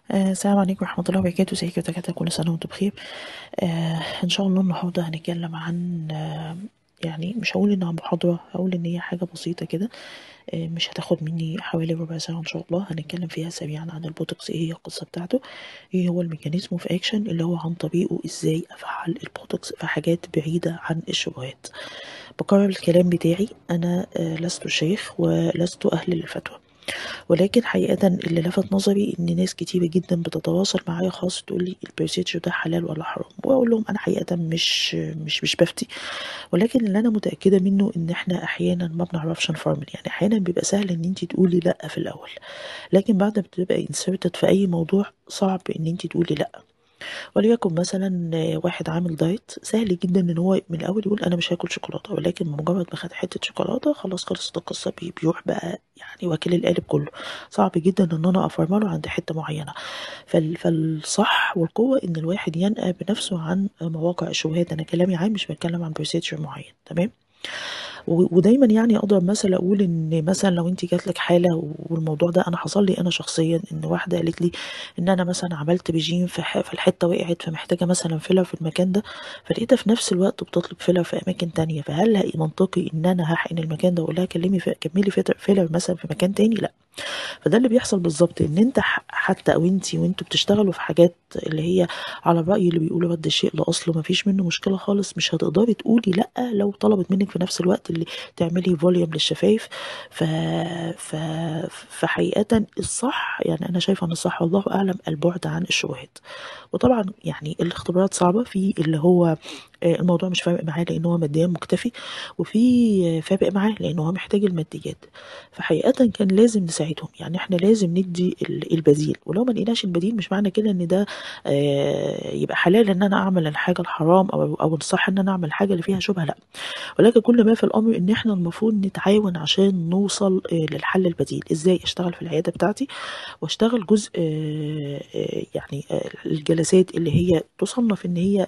السلام عليكم ورحمة الله وبركاته. ازيكم يا دكاترة؟ كل سنة وانتم بخير. ان شاء الله النهاردة هنتكلم عن يعني مش هقول انها محاضرة، هقول ان هي حاجة بسيطة كده. مش هتاخد مني حوالي ربع ساعة ان شاء الله. هنتكلم فيها سريعا عن البوتوكس، ايه هي القصة بتاعته، ايه هو الميكانيزم اوف اكشن اللي هو عن طريقه ازاي افعل البوتوكس في حاجات بعيدة عن الشبهات. بكرر الكلام بتاعي، انا لست شيخ ولست اهل للفتوى، ولكن حقيقة اللي لفت نظري إن ناس كتيرة جدا بتتواصل معايا خاص تقول لي البروسيجر ده حلال ولا حرام، وأقول لهم أنا حقيقة مش بفتي، ولكن اللي أنا متأكدة منه إن إحنا أحيانا ما بنعرفش نفرمل. يعني أحيانا بيبقى سهل إن أنت تقولي لأ في الأول، لكن بعد ما بتبقى inserted في أي موضوع صعب إن أنت تقولي لأ. وليكن مثلا واحد عامل دايت، سهل جدا ان هو من الاول يقول انا مش هاكل شوكولاته، ولكن مجرد ما خد حته شوكولاته خلاص خلصت القصه، بيروح بقى يعني واكل القالب كله. صعب جدا ان انا افرمله عند حته معينه. فالصح والقوه ان الواحد ينأى بنفسه عن مواقع الشبهات. انا كلامي عام، مش بتكلم عن بروسيجر معين، تمام. ودايما يعني اقدر مثلا اقول ان مثلا لو انت جات لك حاله، والموضوع ده انا حصل لي انا شخصيا، ان واحده قالت لي ان انا مثلا عملت ريجيم في الحته وقعت، فمحتاجه مثلا فيلر في المكان ده، فلقيتها في نفس الوقت بتطلب فيلر في اماكن تانية. فهل منطقي ان انا هحقن المكان ده واقول لها كلمي كملي فيلر مثلا في مكان تاني؟ لا. فده اللي بيحصل بالظبط، ان انت حتى او انتي وانتوا بتشتغلوا في حاجات اللي هي على الرأي اللي بيقولوا رد الشيء لأصله، مفيش منه مشكلة خالص. مش هتقدري تقولي لأ لو طلبت منك في نفس الوقت اللي تعملي فوليوم للشفايف. ف... ف... فحقيقة الصح، يعني أنا شايفة أن الصح والله أعلم البعد عن الشبهات. وطبعا يعني الاختبارات صعبة في اللي هو الموضوع مش فارق معاه لأن هو ماديا مكتفي، وفي فارق معاه لأنه هو محتاج الماديات. فحقيقة كان لازم نساعدهم، يعني احنا لازم ندي البديل. ولو ما لقيناش البديل مش معنى كده ان ده يبقى حلال ان انا اعمل الحاجة الحرام، او الصح ان انا اعمل حاجة اللي فيها شبهة، لا. ولكن كل ما في الامر ان احنا المفروض نتعاون عشان نوصل للحل البديل. ازاي اشتغل في العيادة بتاعتي واشتغل جزء يعني الجلسات اللي هي تصنف ان هي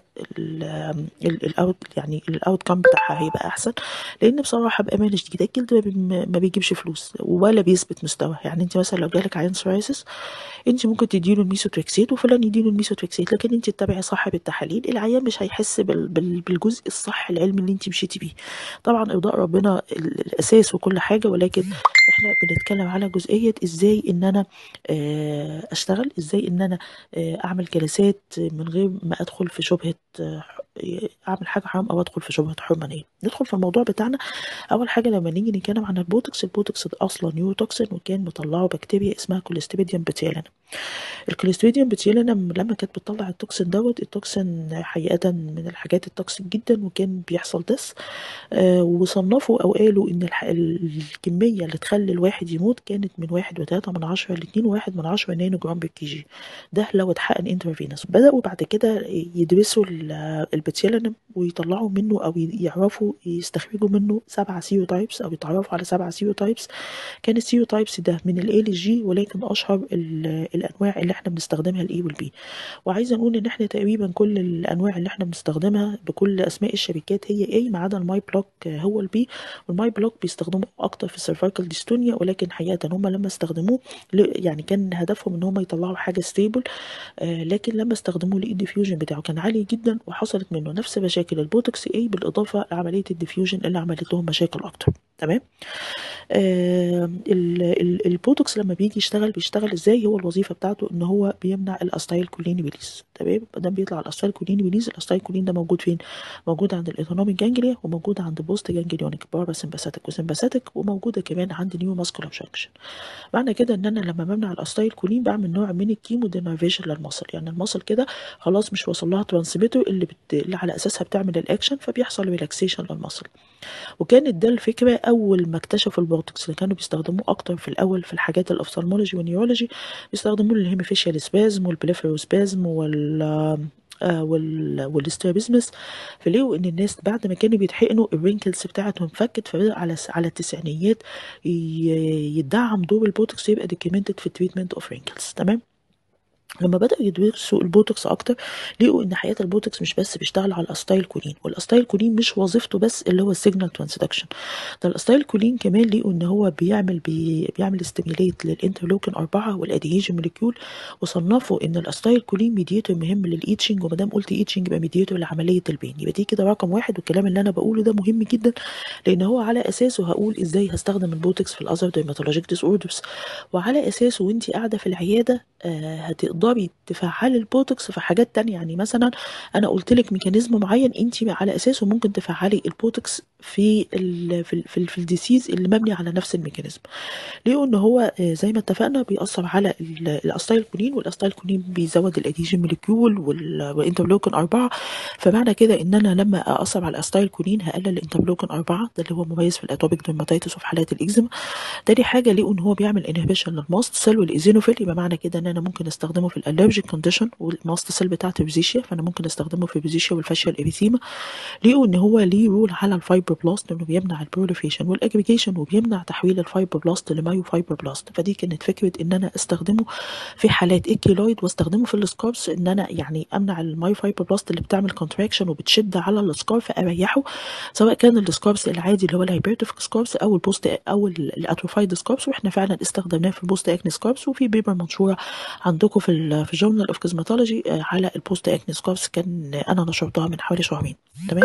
الاوت، يعني الاوت كام بتاعها هيبقى احسن. لان بصراحه بامانه شديده الجلد ما بيجيبش فلوس ولا بيثبت مستوى. يعني انت مثلا لو جالك عيان سورايسس، انت ممكن تديله الميثوتريكسيت وفلان يديله الميثوتريكسيت، لكن انت تتابعي صح بالتحاليل، العيان مش هيحس بالجزء الصح العلمي اللي انت مشيتي بيه. طبعا ارضاء ربنا الاساس وكل حاجه، ولكن احنا بنتكلم على جزئيه ازاي ان انا اشتغل، ازاي ان انا اعمل جلسات من غير ما ادخل في شبهه اعمل حاجه حرام او ادخل في شبهه حرمانيه. ندخل في الموضوع بتاعنا. اول حاجه لما نيجي نتكلم عن البوتوكس، البوتوكس ده اصلا نيوروتوكسين، وكان مطلعه بكتيريا اسمها كوليستيريديوم بتيلين. الكوليستريديوم بتشيل لما كانت بتطلع التوكسين دوت. التوكسين حقيقة من الحاجات التوكسيك جدا، وكان بيحصل دس. وصنفوا أو قالوا إن الكمية اللي تخلي الواحد يموت كانت من 1.3 ل2.1 نانو جرام بالكيجي. ده لو اتحقن انترافينوس. بدأوا بعد كده يدرسوا البتيلينم ويطلعوا منه أو يعرفوا يستخرجوا منه 7 سيروتايبس، أو يتعرفوا على 7 سيروتايبس. كان السيروتايبس ده من الاي للجي، ولكن اشهر الانواع اللي احنا بنستخدمها الاي والبي. وعايزه نقول ان احنا تقريبا كل الانواع اللي احنا بنستخدمها بكل اسماء الشركات هي اي، ما عدا الماي بلوك هو البي. والماي بلوك بيستخدموه اكتر في السيرفايكال ديستونيا، ولكن حقيقه هم لما استخدموه يعني كان هدفهم ان هم يطلعوا حاجه ستيبل. لكن لما استخدموه الديفيوجن بتاعه كان عالي جدا، وحصلت منه نفس مشاكل البوتوكس اي، بالاضافه لعمليه الديفيوجن اللي عملت لهم مشاكل اكتر. تمام. البوتوكس لما بيجي يشتغل بيشتغل ازاي؟ هو الوظيفه بتاعته ان هو بيمنع الاستايل كولين ريليز. تمام. ما دام بيطلع الاستايل كولين ريليز، الاستايل كولين ده موجود فين؟ موجود عند الاوتونوميك جانجليا، وموجود عند بوست جانجليونيك بارا سمباثيك وسمباثيك، وموجوده كمان عند نيو ماسكولار جانكشن. معنى كده ان انا لما بمنع الاستايل كولين بعمل نوع من الكيمو دينرفيشن للمصل. يعني المصل كده خلاص مش واصل لها ترانسميتر اللي على اساسها بتعمل الاكشن، فبيحصل ريلاكسيشن للمصل. وكانت ده الفكرة أول ما اكتشفوا البوتوكس، اللي كانوا بيستخدموه أكتر في الأول في الحاجات الأفثالمولوجي والنيورولوجي. بيستخدموه للهيميفيشيال سبازم والبليفروسبازم والسترابيزمس. فلقوا ان الناس بعد ما كانوا بيتحقنوا الرينكلز بتاعتهم فكت، فبدأ على التسعينيات يدعم دور البوتوكس يبقى دوكيومنتد في التريتمنت اوف رينكلز. تمام. لما بدأوا يدرسوا البوتوكس أكتر لقوا إن حقيقة البوتوكس مش بس بيشتغل على الأستايل كولين، والأستايل كولين مش وظيفته بس اللي هو السيجنال ترانسدكشن، ده الأستايل كولين كمان لقوا إن هو بيعمل استيميليت للإنترلوكين 4 والأديهيجين موليكيول، وصنفوا إن الأستايل كولين ميديتور مهم للإيتشنج، وما دام قلت إيتشنج يبقى ميديتور لعملية البين، يبقى دي كده رقم واحد. والكلام اللي أنا بقوله ده مهم جدا، لأن هو على أساسه هقول إزاي هستخدم البوتوكس في الأذر ديرماتولوجيك ديس أوردرز، وعلى أساسه وأنتي قاعدة في العيادة هتقدري تفعلي البوتوكس في حاجات تانية. يعني مثلا انا قلت لك ميكانيزم معين انت على اساسه ممكن تفعلي البوتوكس في الديسيز اللي مبني على نفس الميكانيزم. ليه؟ ان هو زي ما اتفقنا بيأثر على الاستايل كولين، والاستايل كولين بيزود الاديجين موليكيول والانترلوكين 4، فمعنى كده ان انا لما اثر على الاستايل كولين هقلل الانترلوكين 4 ده اللي هو مميز في الاتوبيك ديرماتيتس وفي حالات الاكزيما. تاني حاجه ليه؟ ان هو بيعمل انهبيشن للماست سيل والايزينوفيل، يبقى معنى كده ان انا ممكن استخدمه في الالرجيك كونديشن، والماست سيل بتاعته بيزيشيا فانا ممكن استخدمه في البيزيشيا والفاشيال اريثيما. ليه؟ ان هو ليه رول على الفايبروبلاست، انه بيمنع البروليفيشن والاجريجيشن وبيمنع تحويل الفايبروبلاست لمايو فايبروبلاست. فدي كانت فكره ان انا استخدمه في حالات الكيلويد، واستخدمه في السكاربس ان انا يعني امنع المايو فايبروبلاست اللي بتعمل كونتراكشن وبتشد على السكارف، اريحه، سواء كان السكاربس العادي اللي هو الهايبرتيف سكاربس او البوست او الاتروفايد سكاربس، واحنا فعلا استخدمناه في البوست اكني سكاربس، وفي بيبر منشوره عندكم في جورنال اوف كوزماتولوجي على البوست اكني سكاربس، كان انا نشرتها من حوالي شهرين. تمام.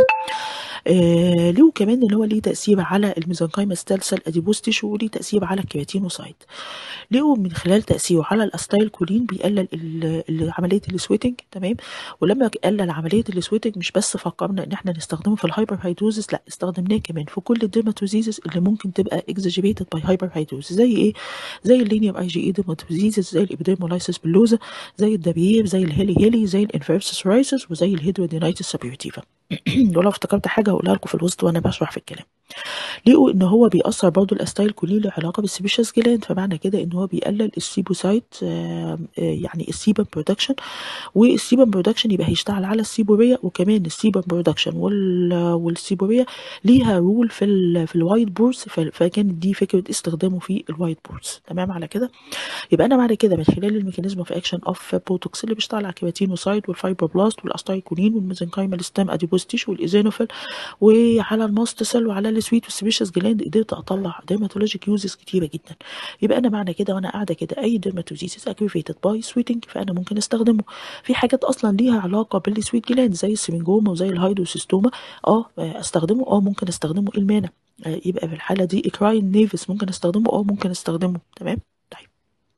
له كمان ان هو ليه تاثير على الميزنكايما ستيل سيل اديبوز تيشو، وليه تاثير على الكيراتينوسايت. ليه؟ من خلال تاثيره على الاستايل كولين بيقلل عمليه السويتنج. تمام. ولما قلل عمليه السويتنج مش بس فكرنا ان احنا نستخدمه في الهايبر هيدروزس، لا استخدمناه كمان في كل الديرماتوزيزس اللي ممكن تبقى اكزاجيبيتد باي هايبر هيدروزس. زي ايه؟ زي اللينيوم اي جي اي ديرماتوزيزس، زي الابيديرمولايسيس بلوزا، زي الدبيب، زي الهيلي، زي الانفيرس سورايسيس، وزي الهيدرودينايتس سابيورتيفا. ولو افتكرت حاجه هقولها لكم في الوسط وانا بشرح في الكلام. لقوا ان هو بيأثر برضو الاستايل كولين له علاقه بالسيبيشس جلاند، فمعنى كده ان هو بيقلل السيبوسايت يعني السيبم برودكشن، والسيبم برودكشن يبقى هيشتغل على السيبوريا، وكمان السيبم برودكشن والسيبوريا ليها رول في الوايت بورس، فكانت دي فكره استخدامه في الوايت بورس. تمام على كده. يبقى انا بعد كده من خلال الميكانيزم اوف اكشن اوف بوتوكس اللي بيشتغل على الكيراتينوسايت والفايبروبلاست والاستايل كولين والميزنكايمال ستام اديبوز تيشو والايزينوفيل وعلى الماست سيل وعلى السويت والسبيشس جلاند، قدرت اطلع ديرماتولوجيك يوزز كتيره جدا. يبقى انا معنى كده وانا قاعده كده اي ديرماتوزيسيس اجريفيتد باي سويتنج فانا ممكن استخدمه في حاجات اصلا ليها علاقه بالسويت جلاند زي السيمنجوما وزي الهايدروسيستوما. استخدمه، ممكن استخدمه. إيه المانع؟ يبقى في الحاله دي اكراين نيفس ممكن استخدمه، ممكن استخدمه. تمام. طيب،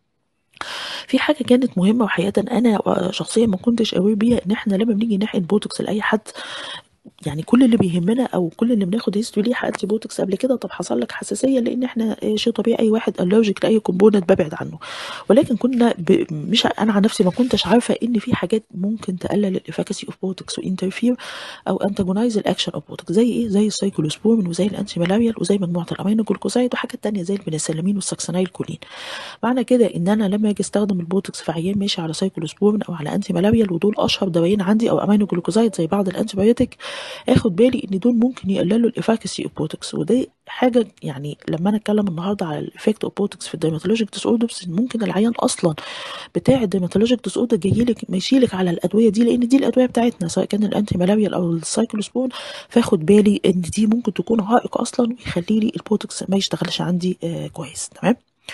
في حاجه كانت مهمه وحقيقه انا شخصيا ما كنتش قوي بيها، ان احنا لما بنيجي نحقن بوتوكس لاي حد، يعني كل اللي بيهمنا او كل اللي بناخد هيستوري ليه حقنتي بوتوكس قبل كده، طب حصل لك حساسيه، لان احنا شيء طبيعي اي واحد الرجيك لاي كومبوننت ببعد عنه. ولكن كنا مش انا عن نفسي ما كنتش عارفه ان في حاجات ممكن تقلل الافاكاسي اوف بوتوكس وانترفير او انتاجونايز الاكشن اوف بوتوكس، زي ايه؟ زي السايكلوسبورين وزي الانتي مالاريال وزي مجموعه الامينو جلوكوزايد وحاجات تانية زي البنسلامين والساكسينايل كولين. معنى كده ان انا لما اجي استخدم البوتوكس في عيان ماشي على سايكلوسبورين او على انتي مالاريال، ودول اشهر دوايين عندي، او امينو جلوكوزايد زي بعض الانتيبيوتيك، اخد بالي ان دول ممكن يقللوا الافاكاسي اوف بوتوكس. ودي حاجه يعني لما انا اتكلم النهارده على الايفكت اوف بوتوكس في الديرماتولوجيك ديس اوردرز، ممكن العيان اصلا بتاع الديرماتولوجيك ديس اوردر جاي لك ماشي لك على الادويه دي، لان دي الادويه بتاعتنا سواء كان الانتي مالاريال او السايكلوسبورين، فاخد بالي ان دي ممكن تكون عائق اصلا ويخلي لي البوتوكس ما يشتغلش عندي كويس. تمام.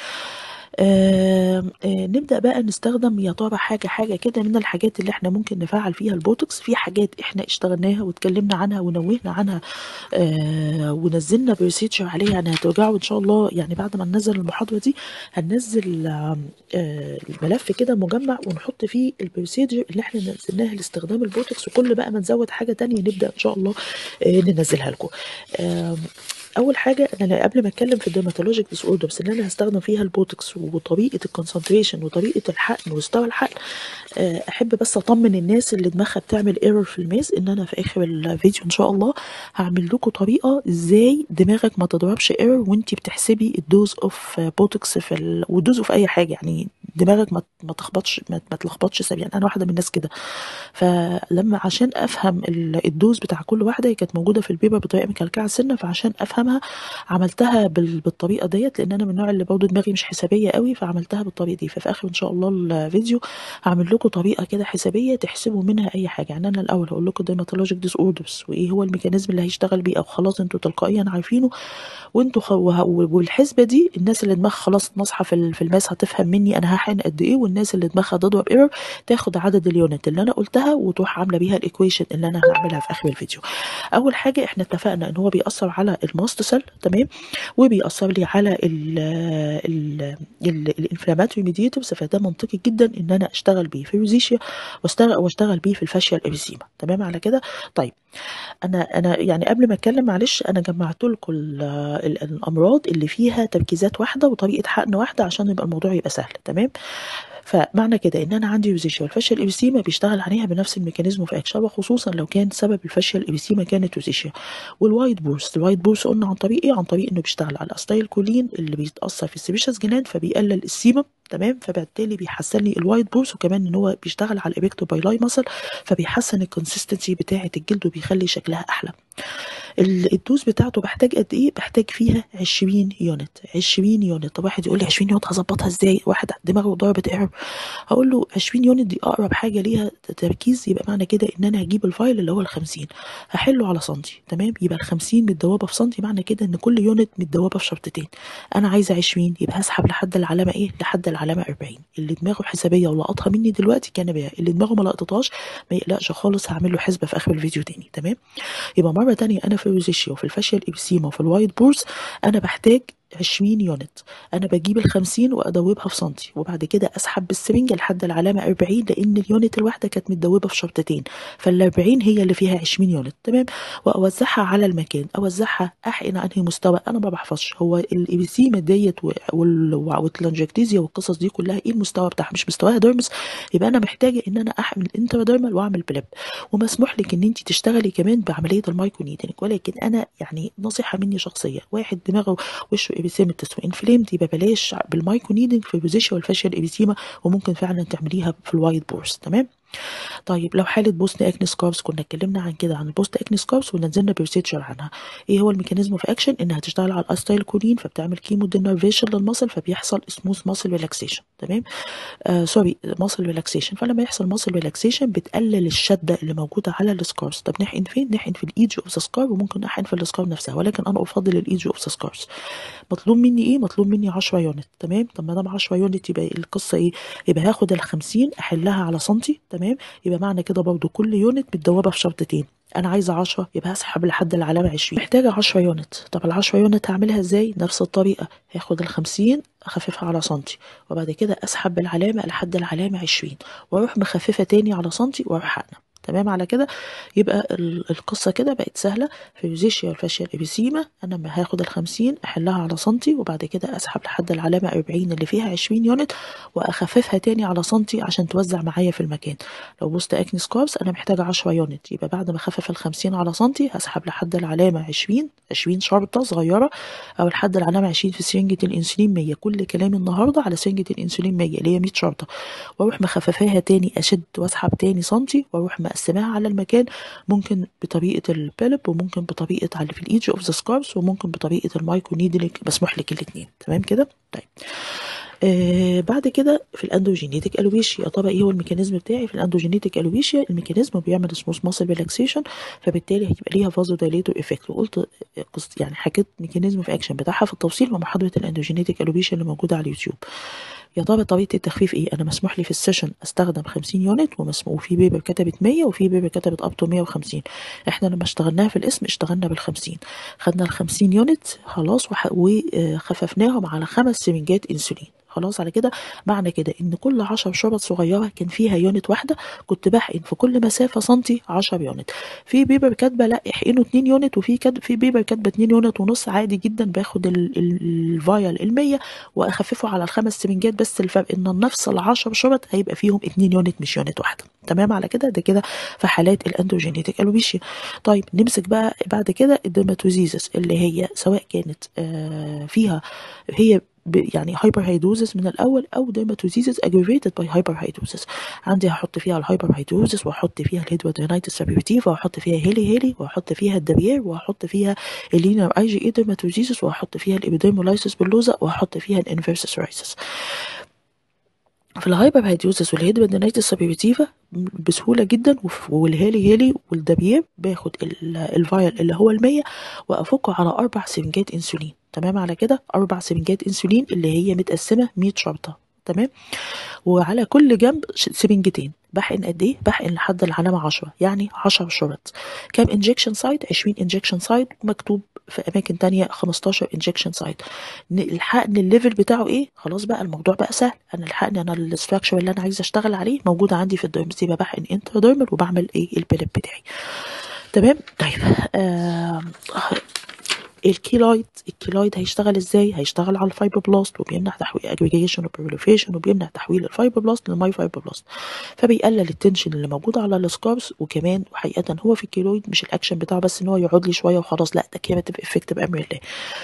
نبدأ بقى نستخدم يا ترى حاجة كده من الحاجات اللي احنا ممكن نفعل فيها البوتوكس. في حاجات احنا اشتغلناها واتكلمنا عنها ونوهنا عنها ونزلنا بروسيجر عليها. انا هترجعوا ان شاء الله يعني بعد ما ننزل المحاضرة دي هننزل الملف كده مجمع ونحط فيه البروسيجر اللي احنا نزلناها لاستخدام البوتوكس، وكل بقى ما نزود حاجة تانية نبدأ ان شاء الله ننزلها لكم. اول حاجه انا قبل ما اتكلم في الديرماتولوجيك ديس اوردرز اللي انا هستخدم فيها البوتوكس وطريقه الكونسنتريشن وطريقه الحقن ومستوى الحقن، احب بس اطمن الناس اللي دماغها بتعمل ايرور في الماس ان انا في اخر الفيديو ان شاء الله هعمل لكم طريقه ازاي دماغك ما تضربش ايرور وانتي بتحسبي الدوز اوف بوتوكس والدوز اوف اي حاجه، يعني دماغك ما تخبطش ما تلخبطش سبيا. انا واحده من الناس كده، فلما عشان افهم الدوز بتاع كل واحده، هي كانت موجوده في البيبر بطريقه مكلكعه سنه، فعشان افهمها عملتها بالطريقه ديت، لان انا من النوع اللي برضه دماغي مش حسابيه قوي، فعملتها بالطريقه دي. ففي اخر ان شاء الله الفيديو هعمل لكم طريقه كده حسابيه تحسبوا منها اي حاجه. يعني انا الاول هقول لكم ديرماتولوجيك ديس اوردرز وايه هو الميكانيزم اللي هيشتغل بيه، او خلاص انتوا تلقائيا عارفينه، وانتوا والحسبه دي الناس اللي دماغها خلاص ناصحه في الماس هتفهم مني انا هحقن قد ايه، والناس اللي دماغها تضرب ايرور تاخد عدد اليونت اللي انا قلتها وتروح عامله بيها الايكويشن اللي انا هعملها في اخر الفيديو. اول حاجه احنا اتفقنا ان هو بيأثر على الماست سيل، تمام، وبيأثر لي على الانفلاماتوري ميديتورز، فده منطقي جدا ان انا اشتغل بيه في الروزيشيا واشتغل بيه في الفاشيال اريثيما. تمام على كده؟ طيب انا يعني قبل ما اتكلم معلش انا جمعت لكم الامراض اللي فيها تركيزات واحده وطريقه حقن واحده عشان يبقى الموضوع يبقى سهل. تمام؟ فمعنى كده ان انا عندي روزيشيا والفاشيال اريثيما بيشتغل عليها بنفس الميكانيزم اوف اكشن، وخصوصا لو كان سبب الفاشيال اريثيما كانت روزيشيا. الوايت بورس قلنا عن طريق ايه؟ عن طريق انه بيشتغل على الاستايل كولين اللي بيتاثر في السيبيشس جلاند فبيقلل السيبم، تمام، فبالتالي بيحسن لي الوايت بورس، وكمان ان هو بيشتغل على الابيكتو بايلاي ماسل فبيحسن الكونسستنسي بتاعه الجلد وبيخلي شكلها احلى. الدوز بتاعته بحتاج قد ايه؟ بحتاج فيها 20 يونت. 20 يونت. طب واحد يقول لي 20 يونت هظبطها ازاي؟ واحد دماغه ضربت ايرور. هقول له 20 يونت دي اقرب حاجه ليها تركيز، يبقى معنى كده ان انا هجيب الفايل اللي هو ال 50 هحله على سنتي، تمام، يبقى ال 50 متدوبه في سنتي، معنى كده ان كل يونت متدوبه في شرطتين. انا عايزه 20 يبقى هسحب لحد العلامه ايه؟ لحد العلامه 40. اللي دماغه حسابيه ولقطها مني دلوقتي كان بيها، اللي دماغه ما لقطتهاش ما يقلقش خالص، هعمل له حسبه في اخر الفيديو تاني. تمام؟ يبقى مرة تانية أنا في الروزيشيا وفي الفاشيال إبسيما وفي الوايت بورس أنا بحتاج 20 يونت. أنا بجيب ال 50 وأدوبها في سنتي، وبعد كده أسحب بالسرنجة لحد العلامة 40، لأن اليونت الواحدة كانت متدوبة في شرطتين، فال 40 هي اللي فيها 20 يونت. تمام؟ وأوزعها على المكان. أوزعها أحقن أنهي مستوى؟ أنا ما بحفظش هو الإبسيما ديت والتلانجكتيزيا والقصص دي كلها إيه المستوى بتاعها؟ مش مستواها ديرمس، يبقى أنا محتاجة إن أنا أحقن انتراديرمال وأعمل بلب، ومسموح لك ان انت تشتغلي كمان بعمليه المايكرو نيدنج. ولكن انا يعني نصيحه مني شخصيه، واحد دماغه وشه ابيثيمتس وانفليمد يبقى بلاش بالمايكرو نيدنج في الروزيشيا والفاشيال ابيثيما، وممكن فعلا تعمليها في الوايت بورس. تمام؟ طيب لو حاله بوست اكني سكارز، كنا اتكلمنا عن كده عن البوست اكني سكارز ونزلنا بروسيجر عنها. ايه هو الميكانيزم اوف اكشن؟ انها تشتغل على الاستايل كولين فبتعمل كيمو دينرفيشن للمصل فبيحصل سموث ماسل ريلاكسيشن. تمام؟ سوري، ماسل ريلاكسيشن. فلما يحصل ماسل ريلاكسيشن بتقلل الشده اللي موجوده على السكارز. طب نحقن فين؟ نحقن في الايدج اوف ذا سكار، وممكن نحقن في السكار نفسها، ولكن انا افضل الايدج اوف ذا سكارز. مطلوب مني ايه؟ مطلوب مني 10 يونت. تمام؟ طب ما دام 10 يونت يبقى القصه ايه؟ يبقى هاخد ال 50 احلها على سنتي. تمام؟ يبقى معنى كده برضو كل يونت متدوبه في شرطتين. انا عايزه 10 يبقى هسحب لحد العلامه 20. محتاجه 10 يونت. طب ال 10 يونت هعملها ازاي؟ نفس الطريقه، هاخد ال 50 اخففها على سنتي، وبعد كده اسحب بالعلامه لحد العلامه 20، واروح مخففه تاني على سنتي واروح حقنه. تمام على كده؟ يبقى القصه كده بقت سهله. في الروزيشيا والفاشيال ابيثيما انا هاخد ال 50 احلها على سنتي، وبعد كده اسحب لحد العلامه 40 اللي فيها 20 يونت واخففها تاني على سنتي عشان توزع معايا في المكان. لو بوست اكني سكارز انا محتاجه 10 يونت، يبقى بعد ما اخفف ال 50 على سنتي هسحب لحد العلامه 20 شرطه صغيره، او لحد العلامه 20 في سرنجه الانسولين 100. كل كلامي النهارده على سرنجه الانسولين 100 اللي هي 100 شرطه، واروح مخففاها تاني، اشد واسحب تاني سنتي، واروح مقسماها على المكان، ممكن بطريقه البيلب وممكن بطريقه على في الايدج اوف ذا سكارز وممكن بطريقه المايكرو نيدلينج، مسموح لك الاثنين. تمام كده؟ طيب بعد كده في الاندوجينيتك الوبيشيا. طبعا ايه هو الميكانيزم بتاعي في الاندوجينيتك الوبيشيا؟ الميكانيزم بيعمل سموث ماسل ريلاكسيشن، فبالتالي هيبقى ليها فازو دايليتور افكت. وقلت يعني حكيت ميكانيزم في اكشن بتاعها في التفصيل في محاضره الاندوجينيتك الوبيشيا اللي موجوده على اليوتيوب. يا ترى طريقه التخفيف ايه؟ انا مسموح لي في السيشن استخدم 50 يونت، وفي بيبر كتبت 100 وفي بيبر كتبت اب تو 150. احنا لما اشتغلناها في الاسم اشتغلنا بال50، خدنا ال50 يونت خلاص وخففناهم على 5 سرنجات انسولين. خلاص على كده. معنى كده ان كل 10 شرط صغيره كان فيها يونت واحده، كنت بحقن في كل مسافه سنتي 10 يونت. في بيبر كاتبه لا احقنه 2 يونت، وفي في بيبر كاتبه 2 يونت ونص. عادي جدا باخد الفايل ال 100 واخففه على الخمس سرنجات، بس الفرق ان نفس ال 10 شرط هيبقى فيهم 2 يونت مش يونت واحده. تمام على كده. ده كده في حالات الاندروجينيتك الوبيشيا. طيب نمسك بقى بعد كده الدرماتوزيزس، اللي هي سواء كانت فيها هي يعني هايبر هيدروزس من الاول، او ديرماتوزيزس اجريفيتد باي هايبر هيدروزس. عندي هحط فيها الهايبر هيدروزس، واحط فيها الهيدرودينايتس سابيرتيفا، واحط فيها هيلي، واحط فيها الدبير، واحط فيها اللينر اي جي اي ديرماتوزيزس، واحط فيها الابيديرمولايسيس باللوزا، واحط فيها الانفيرسس رايسس. في الهايبر هيدروزس والهيدرودينايتس سابيرتيفا بسهولة جدا، والهيلي والدبير باخد الفايل اللي هو ال100 وافكه على 4 سرنجات انسولين. تمام على كده. 4 سرنجات انسولين اللي هي متقسمة 100 شرطة. تمام. وعلى كل جنب سرنجتين. بحقن قد ايه؟ بحقن لحد العلامة 10، يعني 10 شرط. كام انجكشن سايت؟ 20 انجكشن سايت، ومكتوب في اماكن تانية 15 انجكشن سايت. الحقن الليفل بتاعه ايه؟ خلاص بقى الموضوع بقى سهل. انا الحقن، انا الاستراكشر اللي انا عايزه اشتغل عليه موجود عندي في الديرمز، يبقى بحقن انتراديرمال وبعمل ايه؟ البيلب بتاعي. تمام. طيب الكيلويد هيشتغل ازاي؟ هيشتغل على الفايبروبلاست، وبيمنع تحويل اجريجيشن وبروليفريشن، وبيمنع تحويل الفايبروبلاست للماي فايبروبلاست، فبيقلل التنشن اللي موجود على السكارز. وكمان حقيقه هو في الكيلويد مش الاكشن بتاعه بس ان هو يقعد لي شويه وخلاص، لا ده كيماتيف افكت بامر الله.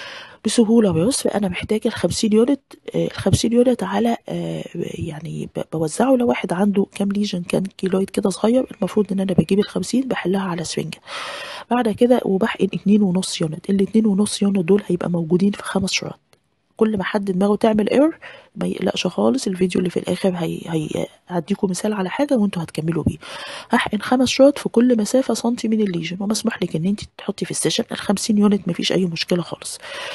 بسهوله ويسر انا محتاجه ال 50 يونت. ال 50 يونت على يعني بوزعه. لو واحد عنده كام ليجن كان كيلويد كده صغير، المفروض ان انا بجيب ال 50 بحلها على سفنجه. بعد كده وبحقن 2.5 يونت. ال 2.5 يونت دول هيبقى موجودين في 5 شرط. كل ما حد دماغه تعمل ايرور ما يقلقش خالص، الفيديو اللي في الاخر هديكم مثال على حاجه وانتوا هتكملوا بيه. هحقن 5 شوط في كل مسافه سنتي من الليجن، ومسموح لك ان انت تحطي في السيشن ال 50 يونت، مفيش اي مشكله خالص.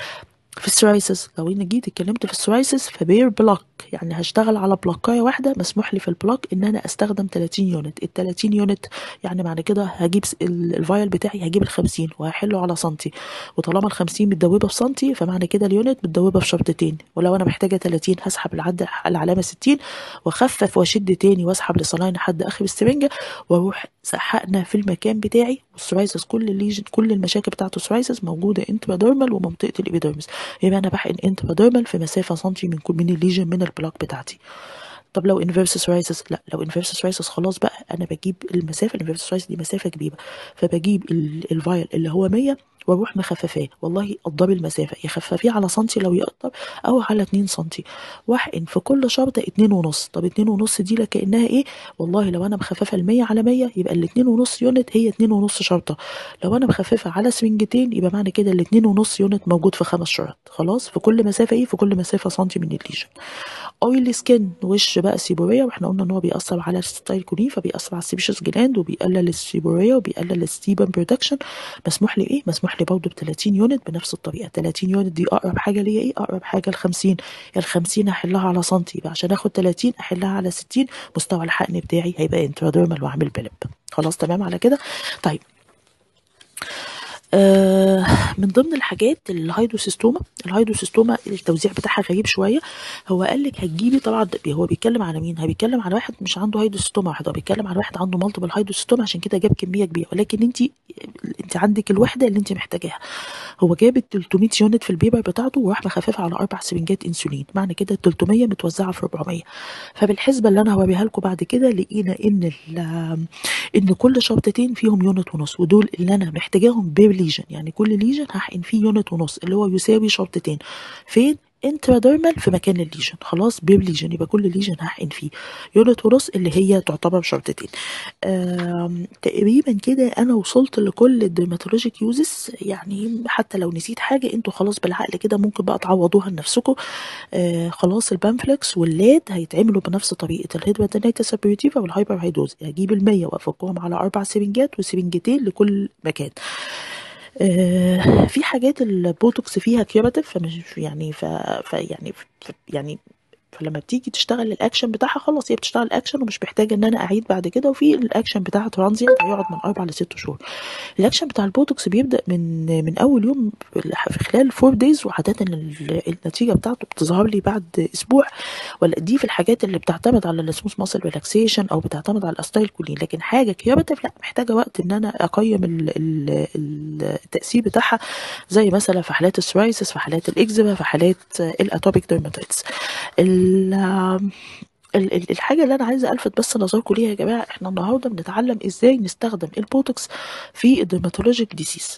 في السورايسس، لو انا جيت اتكلمت في السورايسس فبير بلوك، يعني هشتغل على بلوكايه واحده، مسموح لي في البلوك ان انا استخدم 30 يونت. ال 30 يونت يعني معنى كده هجيب الفايل بتاعي، هجيب ال 50 وهحله على سنتي، وطالما ال 50 متدوبه في سنتي فمعنى كده اليونت متدوبه في شرطتين. ولو انا محتاجه 30 هسحب العلامه 60 واخفف واشد تاني واسحب لصلاين لحد اخر السرنجه، واروح سحقنا في المكان بتاعي. والسورايسس كل الليجن، كل المشاكل بتاعته السورايسس موجوده انتراديرمال ومنطقه الابيديرمس، يبقى انا بحقن انتراديرمال في مسافه سنتي من الليجن من البلاك بتاعتي. طب لو انفيرسس رايسس، لا لو انفيرسس رايسس خلاص بقى انا بجيب المسافه. الانفيرسس رايسس دي مسافه كبيره، فبجيب الفايل اللي هو 100 واروح مخففاه. والله قدري المسافه، يخففيه على سنتي لو يقدر، او على 2 سنتي، واحقن في كل شرطه 2.5. طب 2.5 دي لكانها ايه؟ والله لو انا مخففه ال 100 على 100 يبقى ال 2.5 يونت هي 2.5 شرطه. لو انا مخففه على سرنجتين يبقى معنى كده ال 2.5 يونت موجود في 5 شرط. خلاص في كل مسافه ايه؟ في كل مسافه سنتي من الليجن. اويلي سكين، وش بقى سيبوريا، واحنا قلنا ان هو بيأثر على الستايل كولين، فبيأثر على السيبيشس جلاند، وبيقلل السيبوريا، وبيقلل الستيبن برودكشن. مسموح لي ايه؟ مسموح لي برضه ب 30 يونت بنفس الطريقه. 30 يونت دي اقرب حاجه ليا ايه؟ اقرب حاجه ل 50. ال 50 هحلها على سنتي، يبقى عشان اخد 30 احلها على 60، مستوى الحقن بتاعي هيبقى انتراديرمال واعمل بلب. خلاص تمام على كده. طيب من ضمن الحاجات الهيدروسيستوما. الهيدروسيستوما التوزيع بتاعها غريب شويه. هو قال لك هتجيبي طبعا، هو بيتكلم على مين؟ بيتكلم على واحد مش عنده هيدروسيستوما واحده، هو بيتكلم على واحد عنده مالتيبل هيدروسيستوما، عشان كده جاب كميه كبيره. ولكن انت عندك الوحده اللي انت محتاجاها. هو جاب 300 يونت في البيبر بتاعته، وراح مخففها على 4 سرنجات انسولين. معنى كده 300 متوزعه في 400. فبالحسبه اللي انا هوريها لكم بعد كده لقينا ان كل شرطتين فيهم يونت ونص، ودول اللي انا محتاجاهم بير ليجن. يعني كل ليجن هحقن فيه يونت ونص، اللي هو يساوي شرطتين. فين؟ انتراديرمال في مكان الليجن. خلاص بير ليجن، يبقى كل ليجن هحقن فيه يونت ونص اللي هي تعتبر شرطتين. تقريبا كده انا وصلت لكل الدرماتولوجيك يوزز. يعني حتى لو نسيت حاجه انتوا خلاص بالعقل كده ممكن بقى تعوضوها لنفسكم. خلاص البامفلكس واللاد هيتعملوا بنفس طريقه الهيدرودينيتس سابيرتيفا والهايبر هيدوز. هجيب ال100 وافكهم على 4 سرنجات وسرنجتين لكل مكان. في حاجات البوتوكس فيها كيوراتيف، فمش يعني يعني فلما بتيجي تشتغل الاكشن بتاعها خلاص هي بتشتغل اكشن ومش محتاجه ان انا اعيد بعد كده. وفي الاكشن بتاعها ترانزيت هيقعد من 4 ل6 شهور. الاكشن بتاع البوتوكس بيبدا من اول يوم في خلال 4 دايز، وعاده النتيجه بتاعته بتظهر لي بعد اسبوع. ولا دي في الحاجات اللي بتعتمد على السموث ماسل ريلاكسيشن او بتعتمد على الاستايل كولين. لكن حاجه كيوراتيف لا، محتاجه وقت ان انا اقيم التاثير بتاعها، زي مثلا في حالات السورايسس، في حالات الاكزيما، في حالات الاتوبيك ديرماتيتس. الحاجة اللي أنا عايزة ألفت بس نظركم ليها يا جماعة، احنا النهاردة بنتعلم ازاي نستخدم البوتوكس في الدرماتولوجيك ديسيز.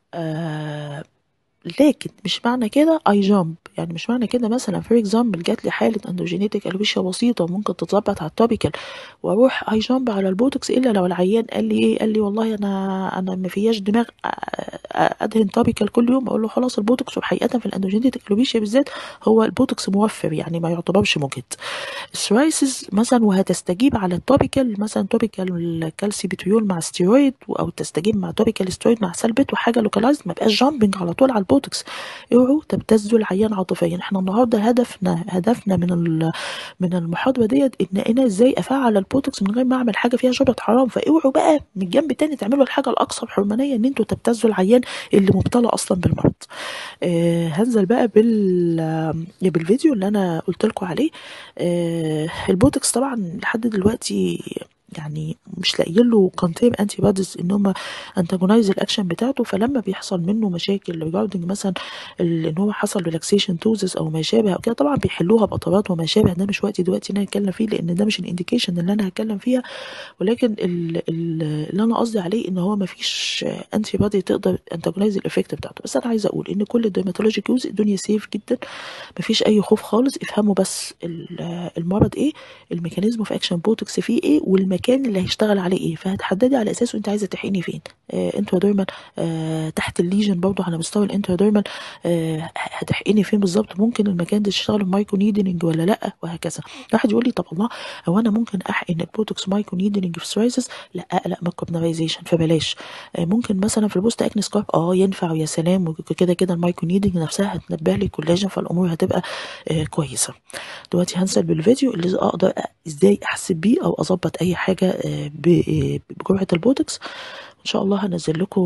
لكن مش معنى كده اي جامب، يعني مش معنى كده مثلا فور اكزامبل جات لي حاله اندوجينيتك الوشيا بسيطه وممكن تتظبط على التوبيكال واروح اي جامب على البوتوكس، الا لو العيان قال لي ايه، قال لي والله انا ما فياش دماغ ادهن توبيكال كل يوم، اقول له خلاص البوتوكس. وحقيقه في الاندوجينيتك الوشيا بالذات هو البوتوكس موفر، يعني ما يعتبرش مجهد. السورايسز مثلا وهتستجيب على التوبيكال، مثلا توبيكال كالسيبيتريول مع ستيرويد، او تستجيب مع توبيكال ستيرويد مع سلبت وحاجه لوكالايزد، ما بقاش جامبنج على طول على البوتوكس. اوعوا تبتزوا العيان عاطفيا. احنا النهارده هدفنا من المحاضره ديت ان انا ازاي افعل البوتوكس من غير ما اعمل حاجه فيها شبهه حرام. فاوعوا بقى من الجنب التاني تعملوا الحاجه الاكثر حرمانيه، ان انتوا تبتزوا العيان اللي مبتلى اصلا بالمرض. هنزل بقى بالفيديو اللي انا قلت لكم عليه. البوتوكس طبعا لحد دلوقتي يعني مش لاقيين له كونتيم انتي بوديز ان هم انتاجونايز الاكشن بتاعته. فلما بيحصل منه مشاكل ريجاردنج مثلا ان هو حصل ريلاكسيشن توزس او ما شابه او كده، طبعا بيحلوها بقطرات وما شابه. ده مش وقتي دلوقتي ان انا اتكلم فيه، لان ده مش الانديكيشن اللي انا هتكلم فيها. ولكن اللي انا قصدي عليه ان هو ما فيش انتي بودي تقدر انتاجونايز الايفكت بتاعته. بس انا عايزه اقول ان كل الدرماتولوجيك يوز الدنيا سيف جدا، ما فيش اي خوف خالص. افهموا بس المرض ايه، الميكانيزم اوف اكشن بوتوكس فيه ايه، والمكان اللي هيشتغل عليه ايه، فهتحددي على اساسه انت عايزه تحقني فين. انتراديرمال تحت الليجن برضو على مستوى الانتراديرمال هتحقني فين بالظبط، ممكن المكان ده تشتغل مايكرو نيدلينج ولا لا، وهكذا. واحد يقول لي طب الله، هو انا ممكن احقن البوتوكس مايكرو نيدلينج في سورايسس؟ لا اقلق من الكوبنرايزيشن فبلاش. ممكن مثلا في البوست اكني سكارب ينفع ويا سلام، وكده كده المايكرو نيدلينج نفسها هتنبه لي كولاجين، فالامور هتبقى كويسه. دلوقتي هنزل بالفيديو اللي اقدر ازاي احسب بيه او اظبط اي حاجه بجرعه البوتوكس. ان شاء الله هنزل لكم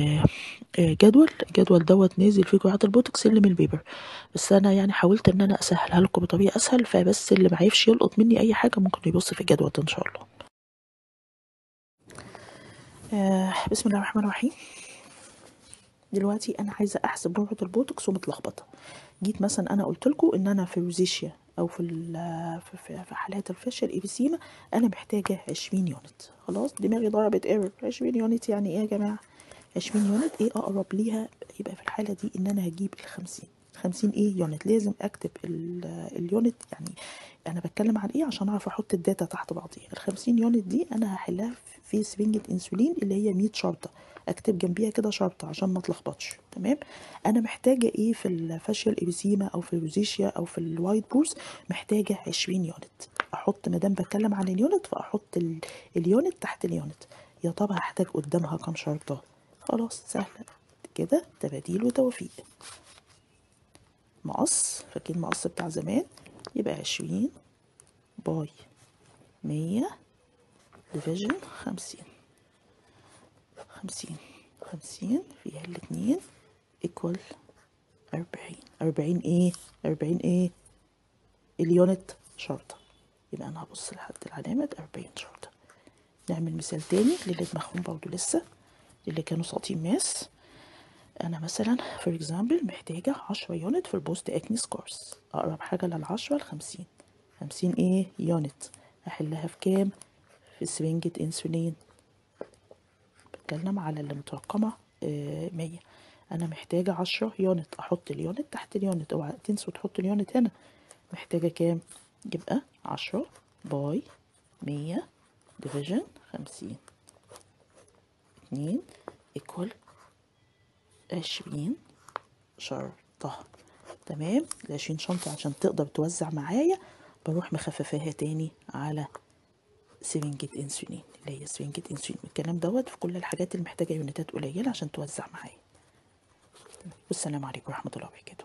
الجدول دوت نازل فيه جرعات البوتوكس اللي من البيبر. بس انا يعني حاولت ان انا اسهلها لكم بطريقه اسهل، فبس اللي ما عرفش يلقط مني اي حاجه ممكن يبص في الجدول ده ان شاء الله. بسم الله الرحمن الرحيم. دلوقتي انا عايزه احسب جرعه البوتوكس ومتلخبطه. جيت مثلا انا قلت لكم ان انا في روزيشيا او في حالات الفشل ايبيسيما انا محتاجه 20 يونت. خلاص دماغي ضربت ايرور. 20 يونت يعني ايه يا جماعه؟ 20 يونت ايه اقرب ليها؟ يبقى في الحاله دي ان انا هجيب ال50 ايه يونت. لازم اكتب اليونت، يعني انا بتكلم عن ايه عشان اعرف احط الداتا تحت بعضيها. ال50 يونت دي انا هحلها في سرنجة انسولين اللي هي 100 شرطه، اكتب جنبيها كده شرطه عشان ما اتلخبطش. تمام. انا محتاجه ايه في الفاشيال ايبيسيما او في الروزيشيا او في الوايت بورس؟ محتاجه 20 يونت. احط ما دام بتكلم عن اليونت فاحط اليونت تحت اليونت. يا ترى هحتاج قدامها كام شرطه؟ خلاص سهله كده، تباديل وتوفيق. مقص، فاكرين المقص بتاع زمان؟ يبقى 20 باي 100 ديفيجن 50. 50 فيها الاتنين ايكوال 40. 40 ايه؟ 40 ايه؟ اليونت شرطة. يبقى انا هبص لحد العلامة 40 شرطة. نعمل مثال تاني للي دماغهم برضه لسه، اللي كانوا ساقطين ماس. انا مثلا فور اكزامبل محتاجة 10 يونت في البوست اكني سكورس. اقرب حاجة لل10 ل50. 50 ايه يونت؟ احلها في كام؟ في سرنجة انسولين. بتكلم على اللي مترقمة 100. انا محتاجة 10 يونت، احط اليونت تحت اليونت. اوعى تنسوا تحطوا اليونت هنا. محتاجة كام؟ يبقى 10 باي 100 ديفيجن 50. 2 ايكوال 20 شرطة. تمام. ال20 شنطة عشان تقدر توزع معايا بروح مخففاها تاني على سرنجة انسولين، اللي هي سرنجة انسولين. الكلام دوت في كل الحاجات اللي محتاجة يونتات قليلة عشان توزع معايا. والسلام عليكم ورحمة الله وبركاته.